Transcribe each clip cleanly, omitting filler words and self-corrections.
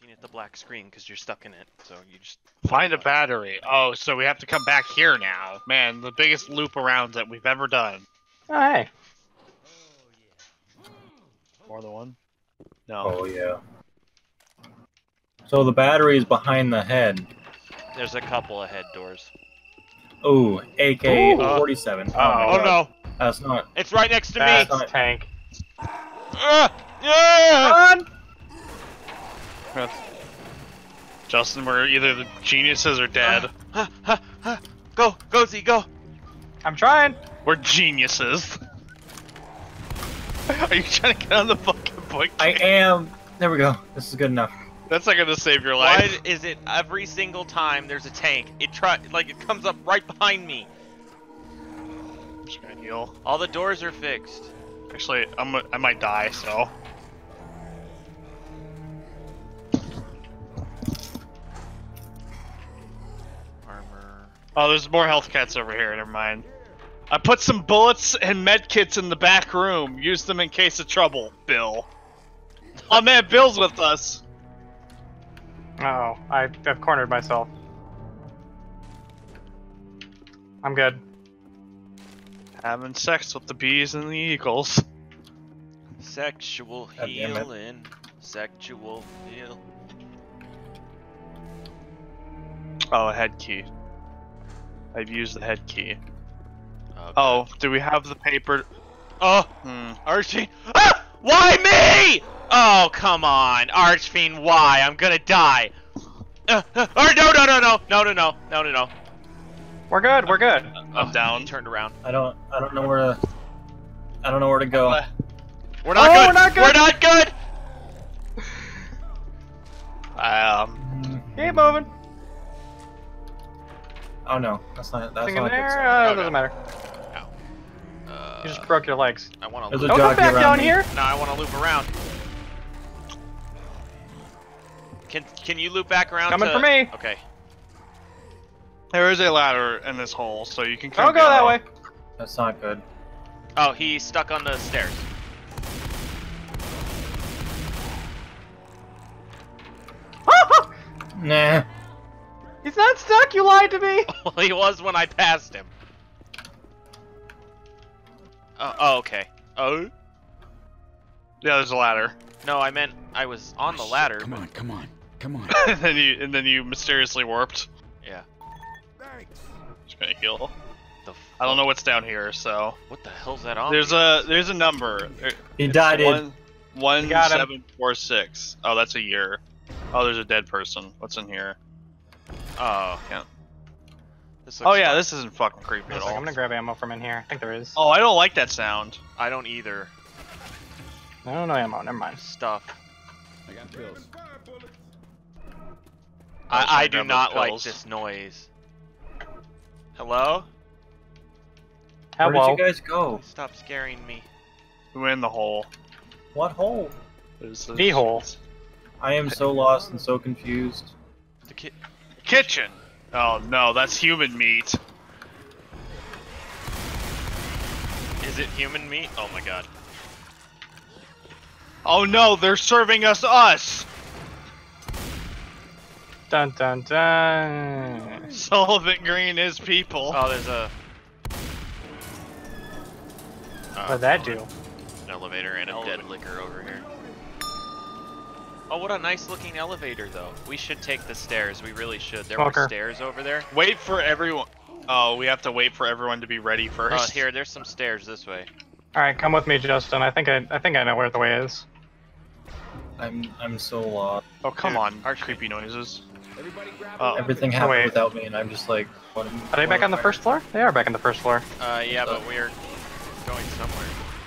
looking at the black screen because you're stuck in it. So you just find a battery. Oh, so we have to come back here now. Man, the biggest loop around that we've ever done. Oh, hey. More than one? No. Oh, yeah. So the battery is behind the head. There's a couple of head doors. Ooh, AK-47. Oh no. That's not... It's right next to That's me. not tank. Yeah! Run! Justin, we're either the geniuses or dead. Go, Z, go. I'm trying. We're geniuses. Are you trying to get on the fucking point? I am... There we go. This is good enough. That's not gonna save your Why life. is it every single time there's a tank? It comes up right behind me. I'm just gonna heal. All the doors are fixed. Actually, I might die, so. Armor. Oh, there's more health kits over here. Never mind. I put some bullets and med kits in the back room. Use them in case of trouble, Bill. Oh man, Bill's with us. Uh-oh, I've cornered myself. I'm good. Having sex with the bees and the eagles. Sexual God damn it. healing. Sexual heal. Oh, a head key. I've used the head key. Okay. Oh, do we have the paper? Oh! Archfiend. Ah! Why me? Oh, come on. Archfiend, why? I'm gonna die. No. We're good, we're good. I'm down. He turned around. I don't know where to go. We're not good. We're not good. We're not good. Keep moving. Oh no, that's not Thing in a good there? sign. Doesn't matter. Ow. You just broke your legs. I want to There's loop. a Don't come jockey back around down me. here. No, I want to loop around. Can you loop back around? Coming for me. Okay. There is a ladder in this hole, so you can come Don't go that way. That's not good. Oh, he's stuck on the stairs. Nah. He's not stuck, you lied to me. Well, he was when I passed him. Oh, okay. Oh? Yeah, there's a ladder. No, I meant I was on the ladder. Come on. and then you mysteriously warped. Yeah. Just gonna heal. The I don't know what's down here, so. What the hell's that on? There's a number. He It's died in. 1746. Oh, that's a year. Oh, there's a dead person. What's in here? Oh. Yeah. This Oh looks yeah, fun. this isn't fucking creepy at I'm all. gonna grab ammo from in here. I think there is. Oh, I don't like that sound. I don't either. No ammo. Never mind. Stuff. I got pills. I grab do those not like pills. this noise. Hello? Where Hello. did you guys go? Stop scaring me. We went in the hole. What hole? There's The hole. I am so lost and so confused. The kid. Kitchen. Oh no, that's human meat. Is it human meat? Oh my god. Oh no, they're serving us. Dun dun dun. Sullivan Green is people. Oh, there's a. What'd that do? An elevator and a dead liquor over here. Oh, what a nice looking elevator, though. We should take the stairs. We really should. There Smoker. were stairs over there. Wait for everyone. Oh, we have to wait for everyone to be ready Oh, first. here, there's some stairs this way. All right, come with me, Justin. I think I know where the way is. I'm so lost. Oh come Here, on, Archfiend. creepy noises. Everybody grab Oh. Everything happened wait. without me, and I'm just like, what am, Are they back on the am I- first floor? They are back on the first floor. Yeah, but we're going somewhere.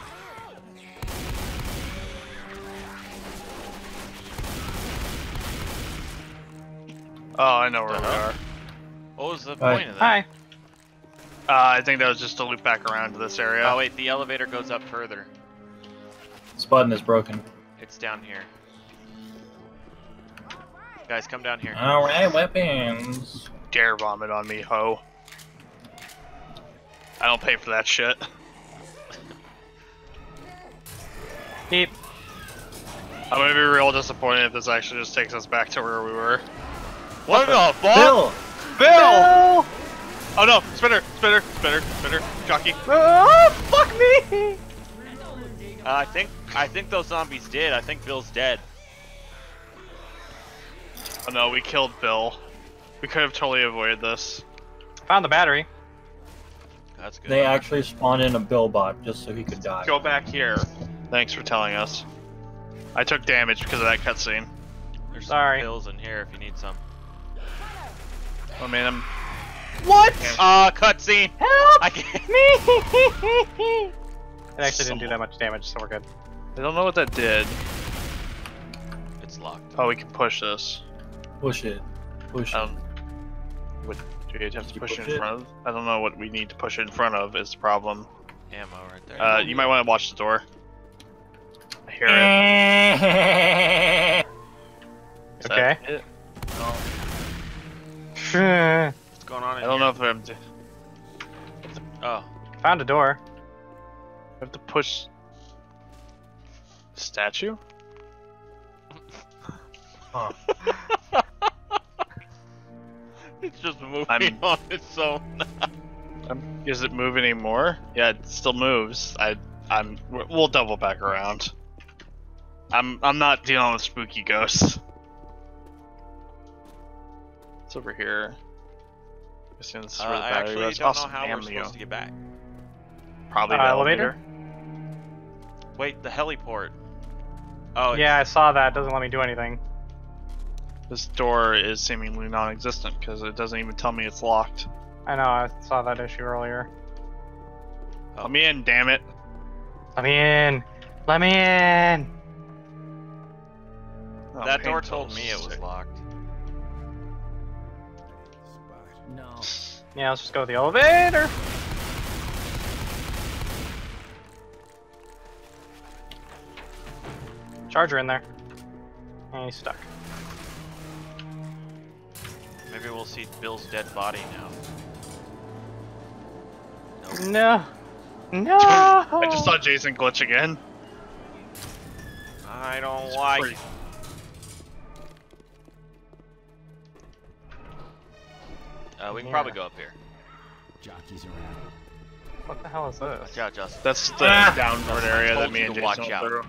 Oh, I know where we are. What was the Hi. point of that? Hi. I think that was just to loop back around to this area. Oh wait, the elevator goes up further. This button is broken. It's down here. Guys, come down here. Alright, weapons. Dare vomit on me, ho. I don't pay for that shit. Beep. I'm gonna be real disappointed if this actually just takes us back to where we were. What the fuck? Bill! Bill! Oh no! Spinner! Jockey! Oh, fuck me! I think those zombies did. I think Bill's dead. Oh no, we killed Bill. We could have totally avoided this. Found the battery. That's good. They actually spawned in a Bill bot just so he could die. Go back here. Thanks for telling us. I took damage because of that cutscene. There's Sorry. some pills in here if you need some. I mean, I'm... What? Cutscene. Help I can't. me! It actually didn't do that much damage, so we're good. I don't know what that did. It's locked. Oh, we can push this. Push it. Push it. What do you have to You push it push in it? front of? I don't know what we need to push it in front of is the problem. Ammo right there. You might want to watch the door. I hear it. Is that Okay. it? What's going on in I don't here? know if I'm... Oh. Found a door. I have to push... the statue? Huh. It's just moving I'm- on its own. Is it move anymore? Yeah, it still moves. We'll double back around. I'm not dealing with spooky ghosts. It's over here. Guessing this is where the I battery actually was. don't know Awesome, how we're ammo. supposed to get back. Probably the Elevator? Wait, the heliport. Oh, Yeah, I saw that. Doesn't let me do anything. This door is seemingly non-existent because it doesn't even tell me it's locked. I know, I saw that issue earlier. Let me in, damn it. Let me in! Let me in! Oh, that door pain told pills. me it was locked. No. Yeah, let's just go with the elevator! Charger in there. And he's stuck. Maybe we'll see Bill's dead body now. No! No! I just saw Jason glitch again. I don't like pretty- it. We can probably go up here. Jockeys around. What the hell is this? Watch out, Justin. That's the downward I area that told me you and to Jason watch went out. through.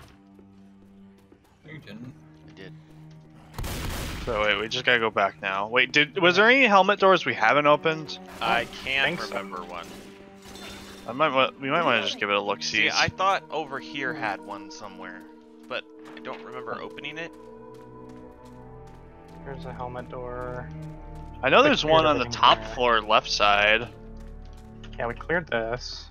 You didn't. I did. So wait, we just gotta go back now. Wait, was there any helmet doors we haven't opened? I can't think so. remember one. We might want to just give it a look. See, See, I thought over here had one somewhere, but I don't remember opening it. There's a helmet door. I know there's cleared one on the everything top there. floor left side. Yeah, we cleared this.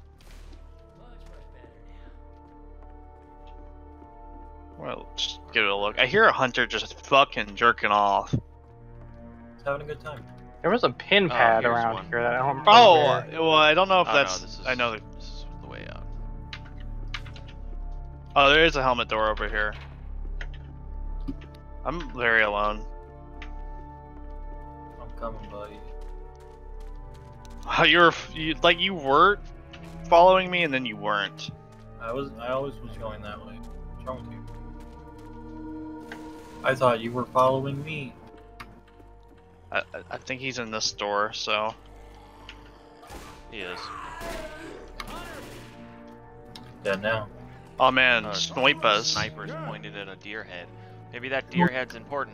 Well, just give it a look. I hear a hunter just fucking jerking off. He's having a good time. There was a pin Oh, pad here's around one. here that I don't remember. Oh, where. well, I don't know if Oh, that's. no, this is, I know. this is the way out. Oh, there is a helmet door over here. I'm very alone. I'm coming, buddy. You were following me and then you weren't. I always was going that way. What's wrong with you? I thought you were following me. I think he's in this door, so. He is. Dead now. Oh man, Uh, snipe us. Sniper's pointed at a deer head. Maybe that deer head's important.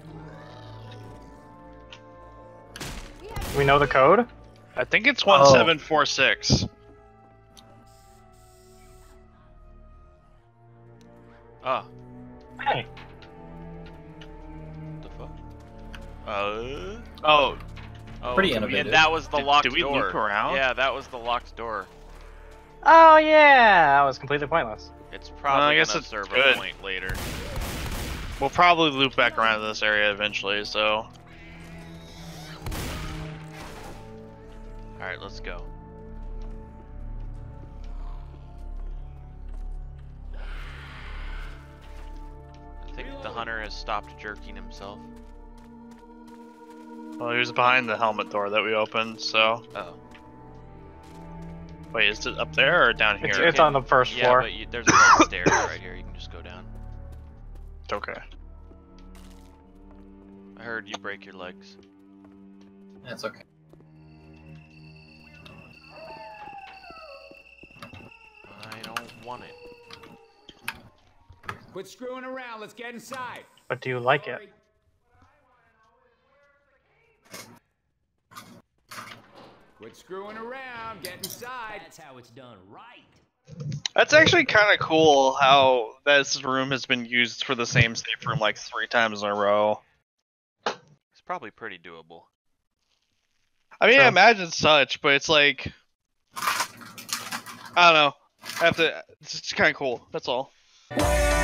We know the code? I think it's 1746. Ah, Hey. the fuck? Oh, Oh, Pretty and innovative. that was the locked did we door. loop around? Yeah, that was the locked door. Oh yeah! That was completely pointless. It's probably I guess gonna it's serve good. a point later. we'll probably loop back around to this area eventually, so. Alright, let's go. I think the hunter has stopped jerking himself. Well, he was behind the helmet door that we opened, so. Oh. Wait, is it up there or down here? It's on the first Yeah, floor. but there's a little stairs right here. You can just go down. It's okay. I heard you break your legs. That's okay. I don't want it. Quit screwing around. Let's get inside. But do you like it? Quit screwing around. Get inside. That's how it's done right. That's actually kind of cool how this room has been used for the same safe room like 3 times in a row. It's probably pretty doable. I mean, True. I imagine such, but it's like, I don't know. It's just kind of cool. That's all.